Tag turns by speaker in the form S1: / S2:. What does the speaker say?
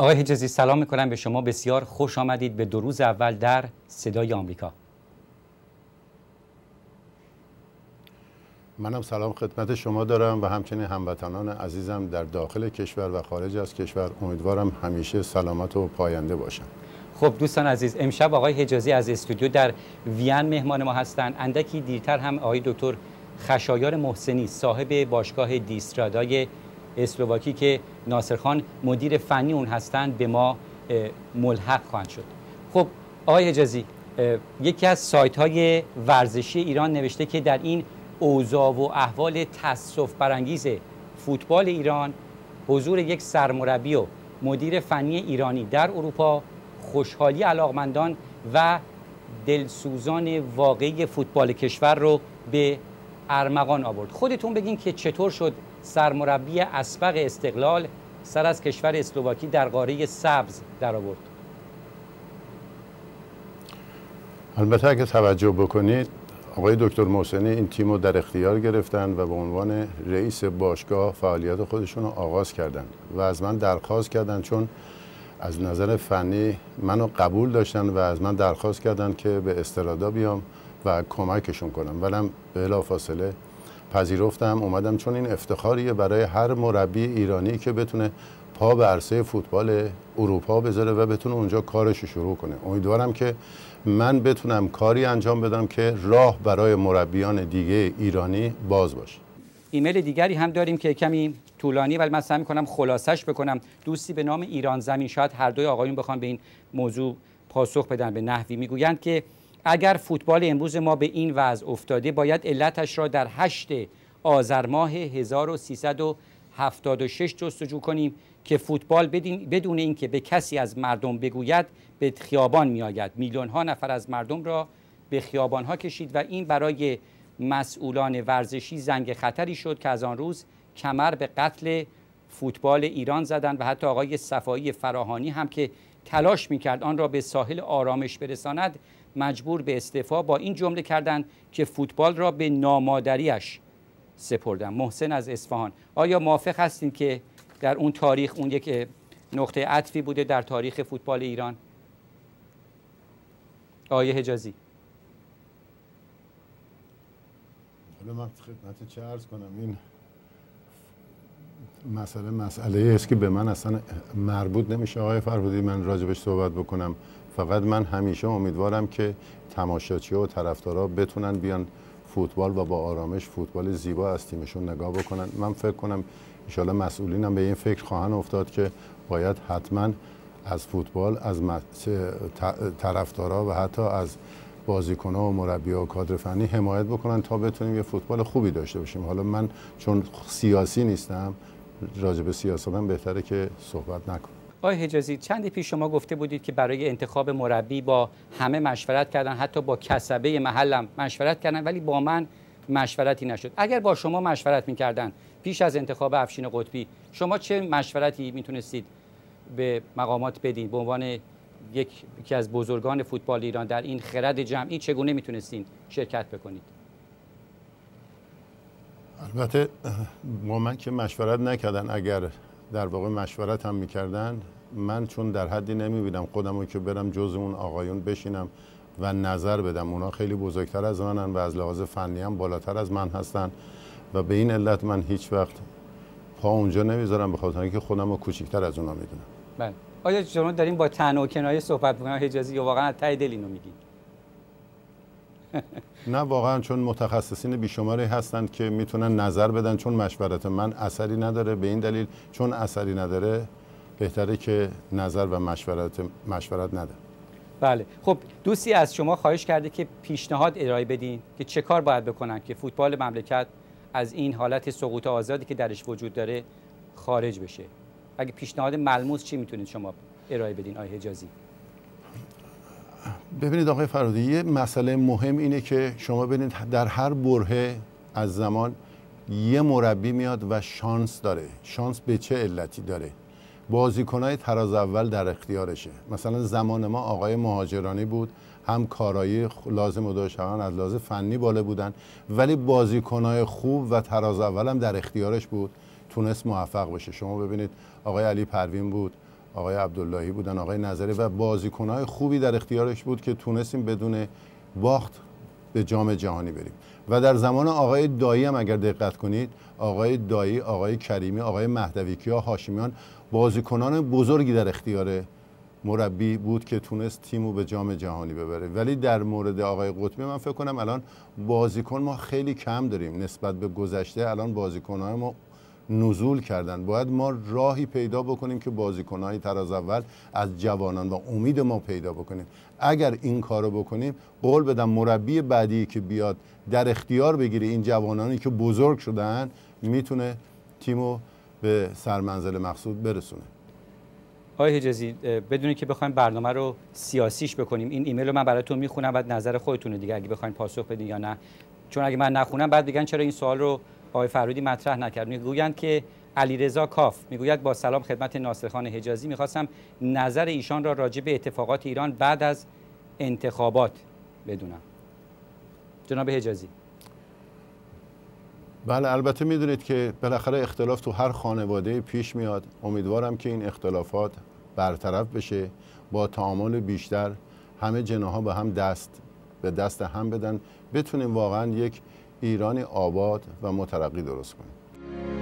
S1: آقای حجازی سلام میکنم به شما. بسیار خوش آمدید به 2 روز اول در صدای آمریکا.
S2: منم سلام خدمت شما دارم و همچنین هموطنان عزیزم در داخل کشور و خارج از کشور. امیدوارم همیشه سلامت و پاینده باشن.
S1: خب دوستان عزیز، امشب آقای حجازی از استودیو در وین مهمان ما هستند. اندکی دیرتر هم آقای دکتر خشایار محسنی صاحب باشگاه دیسترادای اسلواکی که ناصرخان مدیر فنی اون هستند به ما ملحق خواهند شد. خب آقای حجازی، یکی از سایت های ورزشی ایران نوشته که در این اوضاع و احوال تأسف برانگیز فوتبال ایران، حضور یک سرمربی و مدیر فنی ایرانی در اروپا خوشحالی علاقمندان و دلسوزان واقعی فوتبال کشور رو به ارمغان آورد. خودتون بگین که چطور شد سرمربی اسبق استقلال سر از کشور اسلواکی در قاره سبز در آورد؟
S2: البته اگه توجه بکنید آقای دکتر محسنی این تیم رو در اختیار گرفتن و به عنوان رئیس باشگاه فعالیت خودشون رو آغاز کردن و از من درخواست کردن، چون از نظر فنی منو قبول داشتن و از من درخواست کردن که به استرادا بیام و کمکشون کنم. ولم بلافاصله پذیرفتم، اومدم، چون این افتخاریه برای هر مربی ایرانی که بتونه پا به عرصه فوتبال اروپا بذاره و بتونه اونجا کارش شروع کنه. امیدوارم که من بتونم کاری انجام بدم که راه برای مربیان دیگه ایرانی باز باشه.
S1: ایمیل دیگری هم داریم که کمی طولانی، ولی من سعی می‌کنم خلاصش بکنم. دوستی به نام ایران زمین، شاید هر دوی آقایون بخوان به این موضوع پاسخ بدن به نحوی، میگویند که اگر فوتبال امروز ما به این وضع افتاده باید علتش را در 8 آذر ماه 1376 جستجو کنیم که فوتبال بدون اینکه به کسی از مردم بگوید به خیابان میآید. میلیون‌ها نفر از مردم را به خیابان‌ها کشید و این برای مسئولان ورزشی زنگ خطری شد که از آن روز کمر به قتل فوتبال ایران زدند و حتی آقای صفایی فراهانی هم که تلاش میکرد آن را به ساحل آرامش برساند مجبور به استعفا با این جمله کردند که فوتبال را به نامادریش سپردن. محسن از اصفهان، آیا موافق هستین که در اون تاریخ اون یک نقطه عطفی بوده در تاریخ فوتبال ایران؟ آقای حجازی.
S2: حالا من خدمت چه عرض کنم، این مسئله است که به من اصلا مربوط نمیشه آقای فرهودی من راجبش صحبت بکنم. فقط من همیشه امیدوارم که تماشاچی‌ها و طرفدارا بتونن بیان فوتبال و با آرامش فوتبال زیبا از تیمشون نگاه بکنن. من فکر کنم ان شاءالله مسئولین هم به این فکر خواهند افتاد که باید حتما از فوتبال، از طرفدارا و حتی از بازیکن‌ها و مربی‌ها و کادر فنی حمایت بکنن تا بتونیم یه فوتبال خوبی داشته باشیم. حالا من چون سیاسی نیستم، راجع به سیاستم بهتره که صحبت نکنم.
S1: آقای حجازی، چندی پیش شما گفته بودید که برای انتخاب مربی با همه مشورت کردن، حتی با کسبه محلم مشورت کردن، ولی با من مشورتی نشد. اگر با شما مشورت می‌کردن پیش از انتخاب افشین قطبی، شما چه مشورتی میتونستید به مقامات بدین به عنوان یکی از بزرگان فوتبال ایران در این خرد جمعی؟ چگونه میتونستین شرکت بکنید؟
S2: البته با من که مشورت نکردن، اگر در واقع مشورت هم میکردن، من چون در حدی نمیبینم خودمو که برم جز اون آقایون بشینم و نظر بدم. اونا خیلی بزرگتر از منن و از لحاظ فنی هم بالاتر از من هستن و به این علت من هیچ وقت پا اونجا نمیذارم، به خاطر اینکه خودمو کوچیکتر از اونا میدونم.
S1: بله. آیا شما دارین با طعنه و کنایه صحبت می‌کنید حجازی یا واقعا از ته دل اینو میگید؟
S2: نه واقعا، چون متخصصین بیشماری هستند که میتونن نظر بدن، چون مشورت من اثری نداره. به این دلیل چون اثری نداره بهتره که نظر و مشورت نده.
S1: بله. خب دوستی از شما خواهش کرده که پیشنهاد ارائه بدین که چه کار باید بکنن که فوتبال مملکت از این حالت سقوط آزادی که درش وجود داره خارج بشه. اگه پیشنهاد ملموس چی میتونید شما ارائه بدین آقای حجازی؟
S2: ببینید آقای فرهودی، یه مسئله مهم اینه که شما ببینید در هر برهه از زمان یه مربی میاد و شانس داره. شانس به چه علتی داره؟ بازیکنای تراز اول در اختیارشه. مثلا زمان ما آقای مهاجرانی بود، هم کارایی لازم داشت، هم از لحاظ فنی بالا بودن، ولی بازیکنای خوب و تراز اول هم در اختیارش بود، تونست موفق بشه. شما ببینید آقای علی پروین بود، آقای عبداللهی بودن، آقای نظری و بازیکن‌های خوبی در اختیارش بود که تونستیم بدون باخت به جام جهانی بریم. و در زمان آقای دایی هم اگر دقت کنید، آقای دایی، آقای کریمی، آقای مهدویکیا، هاشمیان بازیکنان بزرگی در اختیار مربی بود که تونست تیمو به جام جهانی ببره. ولی در مورد آقای قطبی من فکر کنم الان بازیکن ما خیلی کم داریم نسبت به گذشته. الان بازیکن‌های ما نزول کردن. باید ما راهی پیدا بکنیم که بازیکن‌های تراز اول از جوانان و امید ما پیدا بکنیم. اگر این کارو بکنیم، قول بدم مربی بعدی که بیاد در اختیار بگیره این جوانانی که بزرگ شدن، میتونه تیمو به سرمنزل مقصود برسونه.
S1: آقای حجازی، بدونی که بخوایم برنامه رو سیاسیش بکنیم، این ایمیل رو من براتون میخونم، بعد نظر خودتونه دیگه اگه بخواید پاسخ بدین یا نه. چون اگه من نخونم بعد بگن چرا این سوال رو آقای فرودی مطرح نکرد. میگویند که علیرضا کاف میگوید با سلام خدمت ناصرخان حجازی، میخواستم نظر ایشان را راجع به اتفاقات ایران بعد از انتخابات بدونم. جناب حجازی.
S2: بله، البته میدونید که بالاخره اختلاف تو هر خانواده پیش میاد. امیدوارم که این اختلافات برطرف بشه، با تعامل بیشتر همه جناح‌ها به هم به دست هم بدن، بتونیم واقعا یک ایرانی آباد و مترقی درست کنیم.